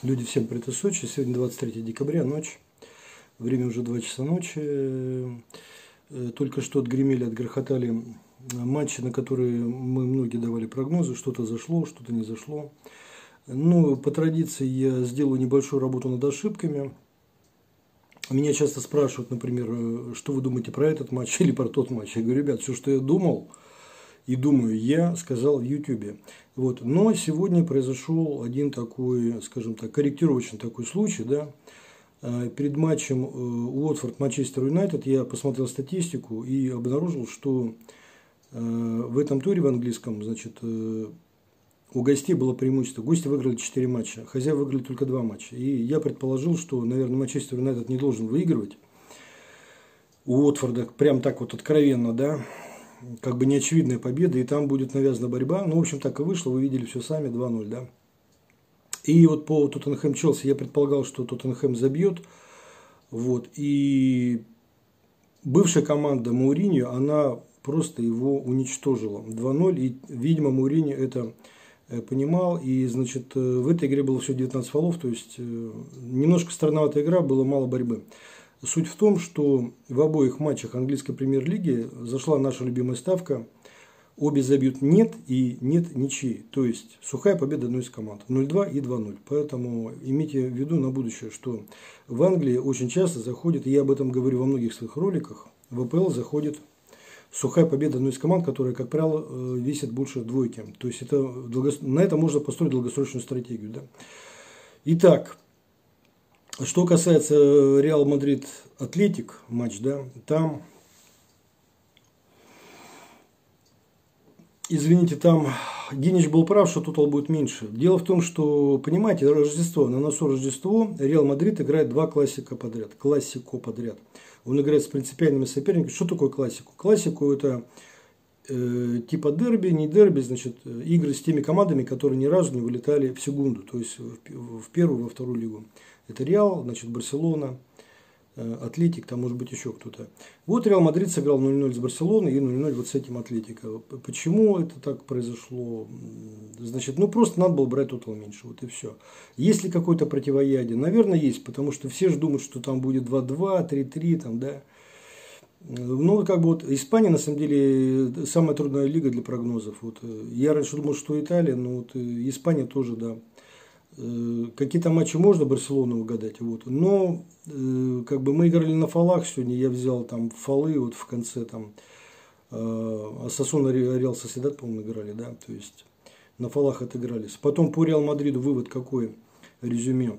Люди, всем привет из Сочи. Сегодня 23 декабря, ночь. Время уже 2 часа ночи. Только что отгремели, отгрохотали матчи, на которые мы многие давали прогнозы. Что-то зашло, что-то не зашло. Ну, по традиции я сделаю небольшую работу над ошибками. Меня часто спрашивают, например, что вы думаете про этот матч или про тот матч. Я говорю, ребят, все, что я думал и думаю, я сказал в YouTube. Вот. Но сегодня произошел один такой, скажем так, корректировочный такой случай. Да? Перед матчем Уотфорд-Манчестер Юнайтед я посмотрел статистику и обнаружил, что в этом туре в английском, значит, у гостей было преимущество. Гости выиграли 4 матча, хозяева выиграли только 2 матча. И я предположил, что, наверное, Манчестер Юнайтед не должен выигрывать у Уотфорда прям так вот откровенно, да, как бы неочевидная победа, и там будет навязана борьба. Ну, в общем, так и вышло, вы видели все сами, 2-0, да. И вот по Тоттенхэм-Челси я предполагал, что Тоттенхэм забьет. Вот, и бывшая команда Мауриньо, она просто его уничтожила. 2-0, и, видимо, Мауриньо это понимал, и, значит, в этой игре было все 19 фолов, то есть немножко странноватая игра, было мало борьбы. Суть в том, что в обоих матчах английской премьер-лиги зашла наша любимая ставка. Обе забьют нет и нет ничьи. То есть сухая победа одной из команд. 0-2 и 2-0. Поэтому имейте в виду на будущее, что в Англии очень часто заходит, и я об этом говорю во многих своих роликах, в АПЛ заходит сухая победа одной из команд, которая, как правило, весит больше двойки. То есть это, на это можно построить долгосрочную стратегию. Да? Итак, что касается Реал Мадрид Атлетик матч, да, там, извините, там Гинич был прав, что тотал будет меньше. Дело в том, что, понимаете, Рождество, на носу Рождество, Реал Мадрид играет 2 классико подряд. Он играет с принципиальными соперниками. Что такое классику? Классику это типа дерби, не дерби, значит, игры с теми командами, которые ни разу не вылетали в секунду, то есть в первую, во вторую лигу. Это Реал, значит, Барселона, Атлетик, там может быть еще кто-то. Вот Реал Мадрид сыграл 0-0 с Барселоной и 0-0 вот с этим Атлетико. Почему это так произошло? Значит, ну просто надо было брать тотал меньше, вот и все. Есть ли какое-то противоядие? Наверное, есть, потому что все же думают, что там будет 2-2, 3-3, там, да. Ну, как бы вот Испания, на самом деле, самая трудная лига для прогнозов. Вот, я раньше думал, что Италия, но вот Испания тоже, да. Какие-то матчи можно Барселону угадать, вот. Но как бы мы играли на фолах сегодня, я взял там фолы вот в конце там Осасуна Реал Соседат, по-моему, играли, да, то есть на фолах отыгрались. Потом по Реал Мадриду вывод какой, резюме.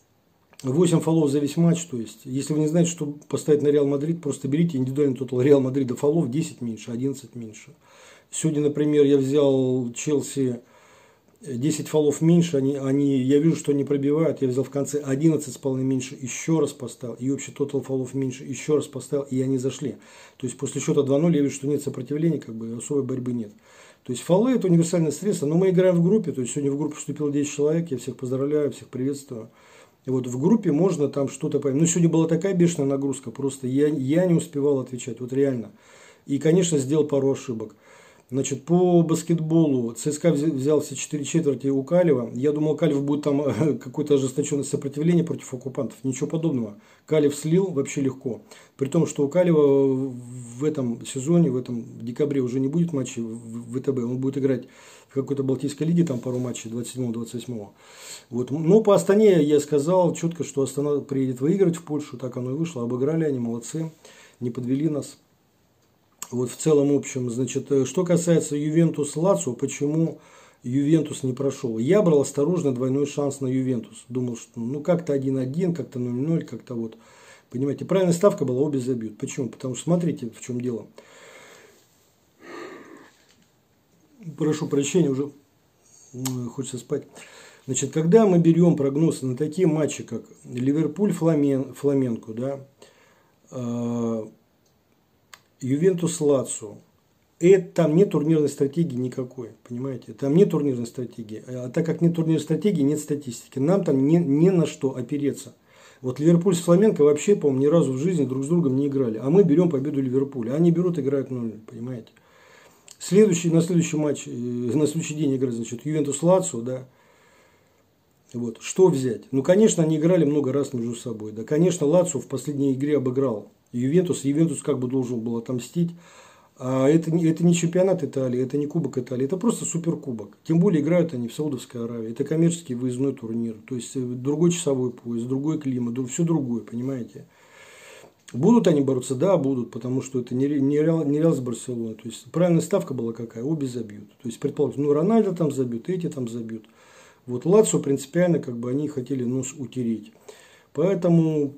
8 фолов за весь матч, то есть, если вы не знаете, что поставить на Реал Мадрид, просто берите индивидуальный тотал Реал Мадрида фолов 10 меньше, 11 меньше. Сегодня, например, я взял Челси 10 фолов меньше, я вижу, что они пробивают, я взял в конце 11,5 меньше, еще раз поставил, и общий тотал фолов меньше, еще раз поставил, и они зашли. То есть после счета 2-0 я вижу, что нет сопротивления, как бы особой борьбы нет. То есть фолы это универсальное средство, но мы играем в группе, то есть сегодня в группу вступило 10 человек, я всех поздравляю, всех приветствую. И вот в группе можно там что-то поймать. Ну, сегодня была такая бешеная нагрузка, просто я не успевал отвечать, вот реально. И, конечно, сделал пару ошибок. Значит, по баскетболу ЦСКА взял все 4 четверти у Калева. Я думал, Калев будет там какое-то ожесточенное сопротивление против оккупантов. Ничего подобного. Калев слил вообще легко. При том, что у Калева в этом сезоне, в этом декабре уже не будет матчей в ВТБ. Он будет играть в какой-то Балтийской лиге, там пару матчей, 27-28. Вот. Но по Астане я сказал четко, что Астана приедет выиграть в Польшу. Так оно и вышло. Обыграли они, молодцы. Не подвели нас. Вот в целом общем, значит, что касается Ювентус-Лацио, почему Ювентус не прошел? Я брал осторожно двойной шанс на Ювентус. Думал, что ну как-то 1-1, как-то 0-0, как-то вот. Понимаете, правильная ставка была, обе забьют. Почему? Потому что смотрите, в чем дело. Прошу прощения, уже хочется спать. Значит, когда мы берем прогнозы на такие матчи, как Ливерпуль-Фламенко, да, Ювентус-Лацио, там нет турнирной стратегии никакой, понимаете? Там нет турнирной стратегии. А так как нет турнирной стратегии, нет статистики. Нам там не на что опереться. Вот Ливерпуль с Фламенко вообще, по-моему, ни разу в жизни друг с другом не играли. А мы берем победу Ливерпуля. Они берут, играют 0-0, понимаете? На следующий матч, на следующий день играет, значит, Ювентус-Лацио, да. Вот. Что взять? Ну, конечно, они играли много раз между собой. Да, конечно, Лацио в последней игре обыграл Ювентус. Ювентус как бы должен был отомстить. А это не чемпионат Италии, это не Кубок Италии, это просто суперкубок. Тем более играют они в Саудовской Аравии. Это коммерческий выездной турнир. То есть другой часовой пояс, другой климат, все другое, понимаете. Будут они бороться? Да, будут, потому что это не Реал с Барселоной. То есть правильная ставка была какая? Обе забьют. То есть, предположим, ну Рональдо там забьют, эти там забьют. Вот Лацио принципиально, как бы они хотели нос утереть. Поэтому,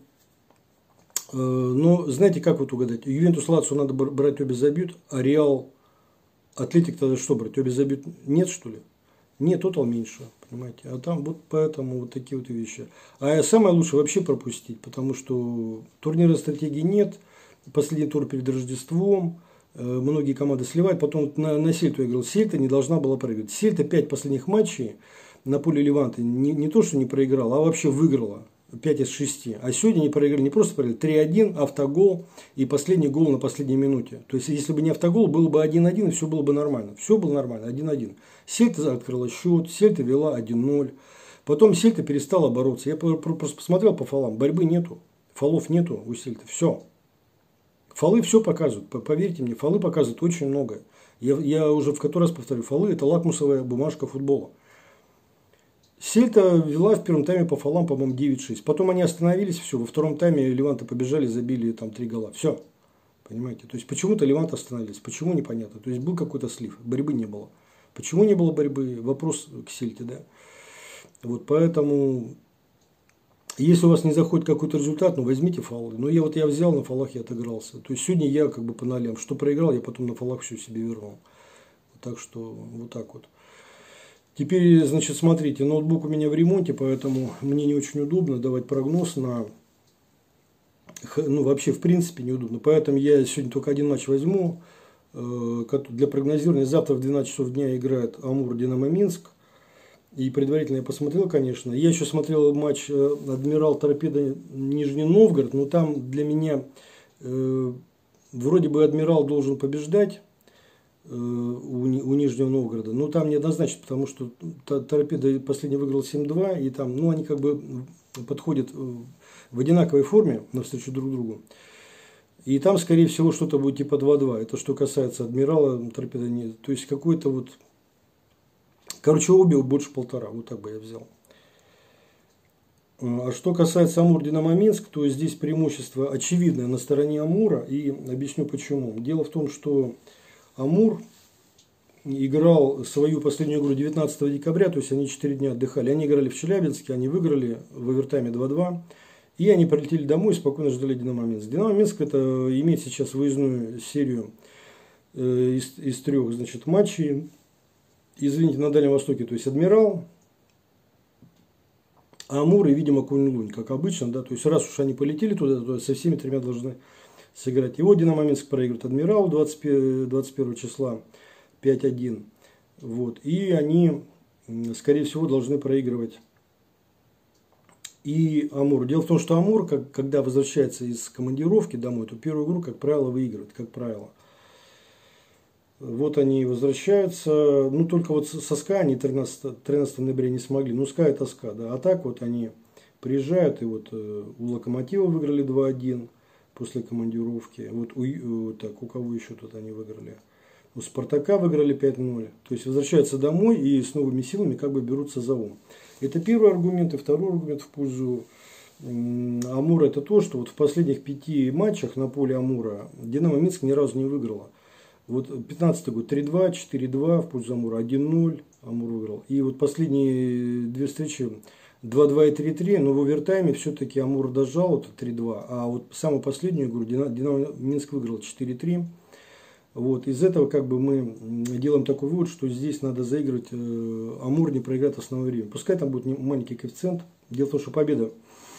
но знаете, как вот угадать? Ювентус, Лацио надо брать, обе забьют, а Реал, Атлетик тогда что брать? Обе забьют? Нет, что ли? Нет, тотал меньше, понимаете. А там вот поэтому вот такие вот вещи. А самое лучшее вообще пропустить, потому что турнирной стратегии нет. Последний тур перед Рождеством. Многие команды сливают. Потом на Сельту я играл. Сельта не должна была проиграть. Сельта 5 последних матчей на поле Леванты не то, что не проиграла, а вообще выиграла. 5 из 6. А сегодня не проиграли, не просто проиграли. 3-1, автогол и последний гол на последней минуте. То есть, если бы не автогол, было бы 1-1, и все было бы нормально. Все было нормально, 1-1. Сельта открыла счет, Сельта вела 1-0. Потом Сельта перестала бороться. Я просто посмотрел по фолам. Борьбы нету. Фолов нету у Сельты. Все. Фолы все показывают. Поверьте мне, фолы показывают очень много. Я уже в который раз повторю. Фолы – это лакмусовая бумажка футбола. Сельта вела в первом тайме по фолам, по-моему, 9-6. Потом они остановились, все. Во втором тайме Леванта побежали, забили там 3 гола. Все. Понимаете? То есть, почему-то Левант остановились. Почему, непонятно. То есть, был какой-то слив. Борьбы не было. Почему не было борьбы? Вопрос к Сельте, да. Вот поэтому, если у вас не заходит какой-то результат, ну, возьмите фолы. Ну, я взял, на фолах я отыгрался. То есть, сегодня я как бы по нолям. Что проиграл, я потом на фолах все себе вернул. Так что, вот так вот. Теперь, значит, смотрите, ноутбук у меня в ремонте, поэтому мне не очень удобно давать прогноз на... Ну, вообще, в принципе, неудобно. Поэтому я сегодня только один матч возьму для прогнозирования. Завтра в 12 часов дня играет Амур Динамо Минск. И предварительно я посмотрел, конечно. Я еще смотрел матч Адмирал Торпедо Нижний Новгород. Но там для меня вроде бы Адмирал должен побеждать. У Нижнего Новгорода. Но там неоднозначно, потому что Торпедо последний выиграл 7-2, и там, ну, они как бы подходят в одинаковой форме навстречу друг другу. И там, скорее всего, что-то будет типа 2-2. Это что касается Адмирала, Торпедо нет. То есть, какой-то вот... Короче, обе больше 1,5. Вот так бы я взял. А что касается Амур Динамо Минск, то здесь преимущество очевидное на стороне Амура. И объясню почему. Дело в том, что Амур играл свою последнюю игру 19 декабря, то есть они 4 дня отдыхали. Они играли в Челябинске, они выиграли в овертайме 2-2. И они прилетели домой и спокойно ждали Динамо Минск. Динамо Минск это имеет сейчас выездную серию из 3, значит, матчей. Извините, на Дальнем Востоке, то есть Адмирал, Амур и, видимо, Кунь-Лунь, как обычно. Да? То есть раз уж они полетели туда, то со всеми 3 должны сыграть. Его Динамо Минск проигрывает Адмирал 21 числа 5-1. Вот. И они, скорее всего, должны проигрывать и Амур. Дело в том, что Амур, когда возвращается из командировки домой, то первую игру, как правило, выигрывает. Как правило. Вот они возвращаются. Ну, только вот со СКА они 13 ноября не смогли. Ну, СКА это СКА. Да. А так вот они приезжают. И вот у Локомотива выиграли 2-1 после командировки. Вот у кого еще тут они выиграли? У Спартака выиграли 5-0. То есть возвращаются домой и с новыми силами как бы берутся за ум. Это первый аргумент. И второй аргумент в пользу Амура это то, что вот в последних 5 матчах на поле Амура Динамо Минск ни разу не выиграла. Вот 15-й год 3-2, 4-2 в пользу Амура, 1-0 Амур выиграл. И вот последние 2 встречи 2-2 и 3-3, но в овертайме все-таки Амур дожал это 3-2. А вот самую последнюю игру Динамо Минск выиграл 4-3. Вот, из этого как бы мы делаем такой вывод, что здесь надо заигрывать, Амур не проиграет основное время. Пускай там будет маленький коэффициент. Дело в том, что победа...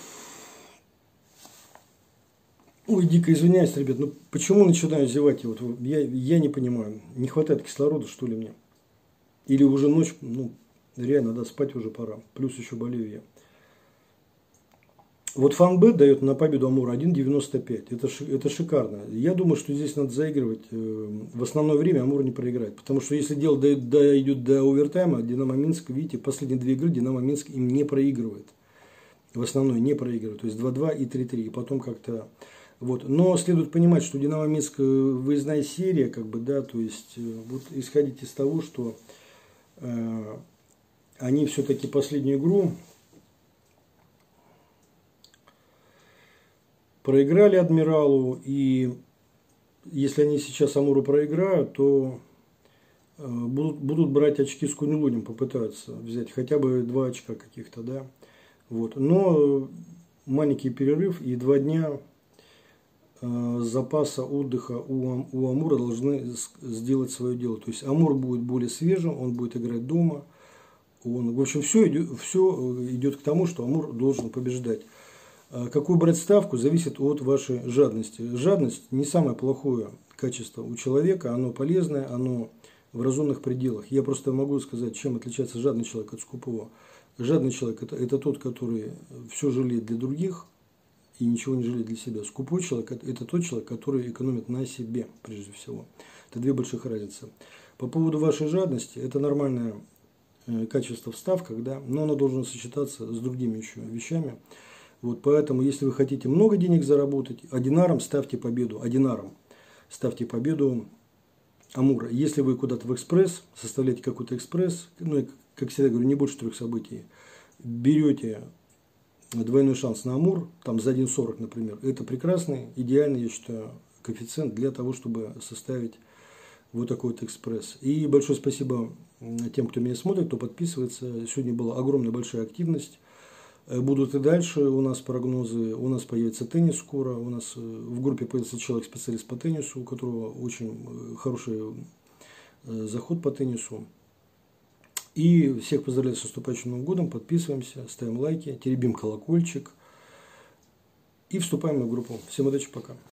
Ой, дико извиняюсь, ребят, но почему начинаю зевать? Вот, я не понимаю. Не хватает кислорода, что ли, мне? Или уже ночь, ну, реально, да, спать уже пора. Плюс еще болею я. Вот Фанбет дает на победу Амура 1,95. Это шикарно. Я думаю, что здесь надо заигрывать. В основное время Амур не проиграет. Потому что если дело идет до овертайма, Динамо Минск, видите, последние две игры Динамо Минск им не проигрывает. В основной не проигрывает. То есть 2-2 и 3-3. И потом как-то... Вот. Но следует понимать, что Динамо Минск выездная серия, как бы, да, то есть вот исходить из того, что они все-таки последнюю игру проиграли Адмиралу, и если они сейчас Амуру проиграют, то будут брать очки с Кунилунем, попытаются взять хотя бы 2 очка каких-то, да. Вот. Но маленький перерыв и 2 дня запаса отдыха у Амура должны сделать свое дело. То есть Амур будет более свежим, он будет играть дома. В общем, все идет к тому, что Амур должен побеждать. Какую брать ставку, зависит от вашей жадности. Жадность не самое плохое качество у человека, оно полезное, оно в разумных пределах. Я просто могу сказать, чем отличается жадный человек от скупого. Жадный человек это тот, который все жалеет для других и ничего не жалеет для себя. Скупой человек это тот человек, который экономит на себе прежде всего. Это две больших разницы. По поводу вашей жадности, это нормальное качество в ставках, да, но оно должно сочетаться с другими еще вещами. Вот, поэтому, если вы хотите много денег заработать, одинаром ставьте победу. Одинаром ставьте победу Амура. Если вы куда-то в экспресс, составляете какой-то экспресс, ну, как всегда говорю, не больше 3 событий, берете двойной шанс на Амур, там за 1,40, например, это прекрасный, идеальный, я считаю, коэффициент для того, чтобы составить вот такой вот экспресс. И большое спасибо тем, кто меня смотрит, кто подписывается. Сегодня была огромная большая активность. Будут и дальше у нас прогнозы, у нас появится теннис скоро, у нас в группе появится человек-специалист по теннису, у которого очень хороший заход по теннису. И всех поздравляю с наступающим Новым годом, подписываемся, ставим лайки, теребим колокольчик и вступаем в группу. Всем удачи, пока.